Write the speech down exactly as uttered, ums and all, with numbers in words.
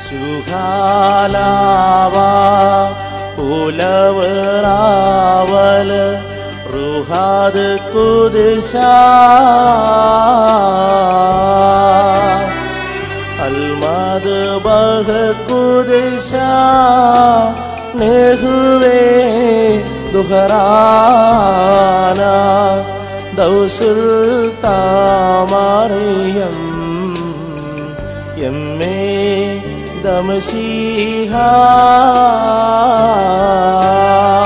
ശുഹാലാവാ പുലവറാവൽ റുഹാദ് കുദ്ശ അൽമദ് ബഹ് കുദ്ശ നെഹുവേ ദുഹറാന ദൗസുൽ താമറിയം യമ്മേ ദമശീഹ